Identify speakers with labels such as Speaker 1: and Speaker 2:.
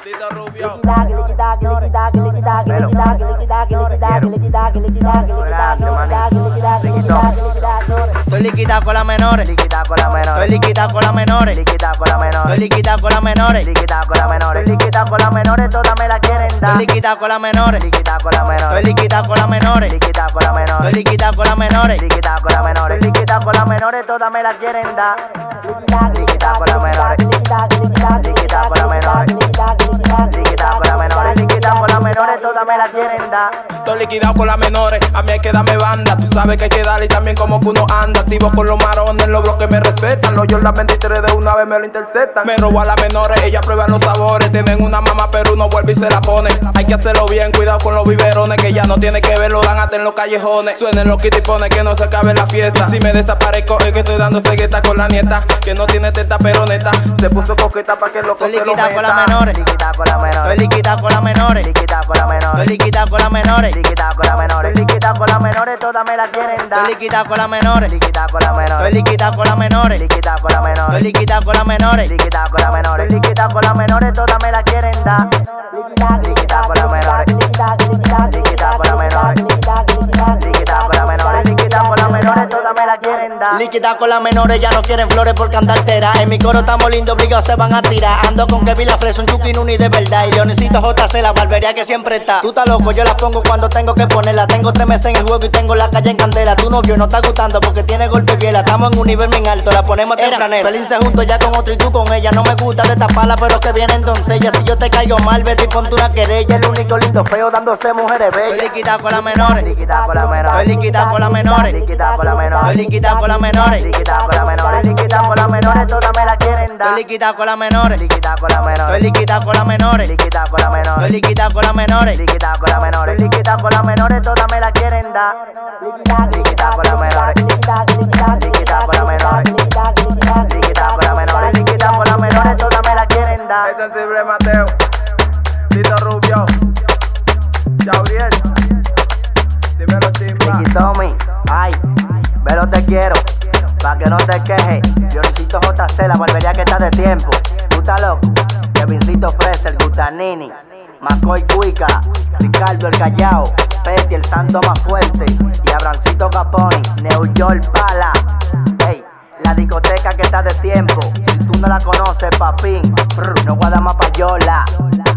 Speaker 1: Lito Rubio.
Speaker 2: Estoy liquida con las menores, estoy liquida con las menores, estoy liquida con las menores,
Speaker 3: Todas me la quieren dar.
Speaker 2: estoy liquida con las menores, estoy liquida con las menores, estoy liquida con las menores,
Speaker 3: Con las menores, todas me la quieren dar. Liquida con las menores, liquida con las menores, todas me la quieren dar.
Speaker 1: Estoy liquidado con las menores, a mí hay que darme banda. Tú sabes que hay que darle y también como que uno anda. Activo con los marones, los bloques me respetan. Los Jordan 23 de una vez me lo interceptan. Me robo a las menores, ellas prueban los sabores. Tienen una mamá pero uno vuelve y se la pone. Hay que hacerlo bien, cuidado con los biberones, que ya no tiene que ver, lo dan hasta en los callejones. Suenen los kitipones, que no se acabe la fiesta. Si me desaparezco es que estoy dando cegueta con la nieta, que no tiene teta pero neta. Se puso coqueta pa' que lo
Speaker 2: estoy
Speaker 3: coque lo
Speaker 2: liquida con
Speaker 3: meta.
Speaker 2: las menores,
Speaker 3: Liquida con las menores,
Speaker 2: estoy liquida con las menores,
Speaker 3: liquida con las menores,
Speaker 2: estoy liquida con las menores,
Speaker 3: liquida con las menores, liquida con las menores, todas me la quieren dar.
Speaker 2: estoy liquida con las menores,
Speaker 3: Liquida con las menores,
Speaker 2: estoy liquida con las menores,
Speaker 3: liquida con las menores,
Speaker 2: estoy liquida con las menores,
Speaker 3: liquida con las menores, liquida con las menores, todas me la quieren dar. Liquida con las menores, liquida con las menores, liquida con las menores, liquida con las menores, todas me la quieren dar.
Speaker 2: liquida con las menores, ya no quieren flores por cantar tera. En mi coro estamos lindos, obligados se van a tirar. Ando con Kevin La Fresa, un Chucky Nuni de verdad. Y Leoncito JC, la barbería que siempre está. Tú estás loco, yo la pongo cuando tengo que ponerla. Tengo 3 meses en el juego y tengo la calle en candela. Tu novio no está gustando porque tiene golpe biela. Estamos en un nivel bien alto, la ponemos tempranera. Felices juntos ya con otro y tú con ella. No me gusta de taparla, pero que vienen doncellas. Si yo te caigo mal, vete y ponte una querella.
Speaker 3: El único lindo feo dándose mujeres
Speaker 2: Estoy
Speaker 3: bellas.
Speaker 2: liquida con las menores,
Speaker 3: Liquida con las menores,
Speaker 2: estoy liquida con las menores,
Speaker 3: liquida con las menores,
Speaker 2: estoy liquida con las menores,
Speaker 3: liquida con las menores, liquida con las menores, todas me la quieren dar.
Speaker 2: estoy liquida con las menores,
Speaker 3: Liquida con las menores,
Speaker 2: estoy liquida con las menores,
Speaker 3: liquida con las menores,
Speaker 2: estoy liquida con las menores,
Speaker 3: liquida con las menores, liquida con las menores, todas me la quieren dar. Liquida con las menores, liquida con las menores, liquida con las menores, liquida con las menores, todas me la quieren dar.
Speaker 1: El sensible Mateo, Lito Rubio, Gabriel, dímelo Timba.
Speaker 3: Tommy, ay, pero te quiero, pa' que no te quejes. Leoncito JC, la barbería que está de tiempo. Tú estás loco, Kevincito Fresa, el Gutanini, Macoy Cuica, Ricardo el Callao, Petty el santo más fuerte, y Abrancito Caponi, New York Pala. Hey, la discoteca que está de tiempo, si tú no la conoces, papín, no guarda más payola.